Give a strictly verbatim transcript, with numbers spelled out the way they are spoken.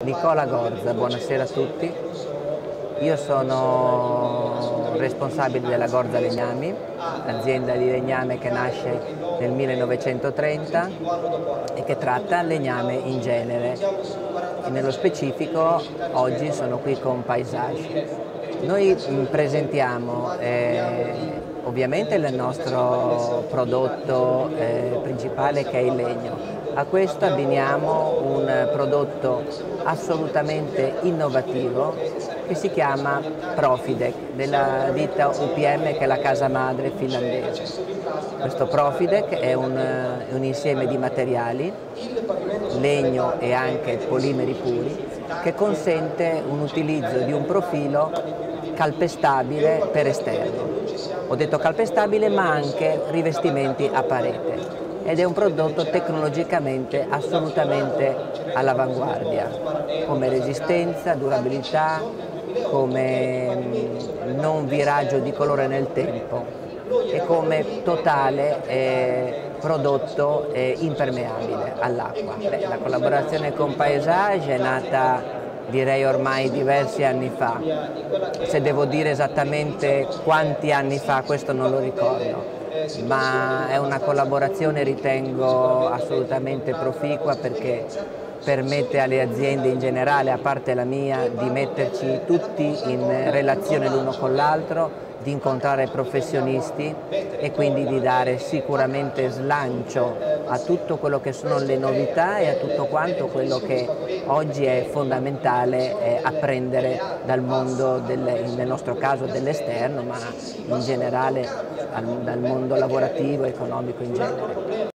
Nicola Gorza, buonasera a tutti. Io sono responsabile della Gorza Legnami, azienda di legname che nasce nel millenovecentotrenta e che tratta legname in genere. E nello specifico oggi sono qui con Paysage. Noi presentiamo eh, ovviamente il nostro prodotto eh, principale che è il legno. A questo abbiniamo un prodotto assolutamente innovativo che si chiama Profidec, della ditta U P M che è la casa madre finlandese. Questo Profidec è un, un insieme di materiali, legno e anche polimeri puri, che consente un utilizzo di un profilo calpestabile per esterno. Ho detto calpestabile ma anche rivestimenti a parete. Ed è un prodotto tecnologicamente assolutamente all'avanguardia, come resistenza, durabilità, come non viraggio di colore nel tempo e come totale eh, prodotto eh, impermeabile all'acqua. La collaborazione con Paysage è nata direi ormai diversi anni fa. Se devo dire esattamente quanti anni fa, questo non lo ricordo. Ma è una collaborazione, ritengo, assolutamente proficua perché permette alle aziende in generale, a parte la mia, di metterci tutti in relazione l'uno con l'altro, di incontrare professionisti e quindi di dare sicuramente slancio a tutto quello che sono le novità e a tutto quanto quello che oggi è fondamentale eh, apprendere dal mondo, del, nel nostro caso dell'esterno, ma in generale al, dal mondo lavorativo e economico in genere.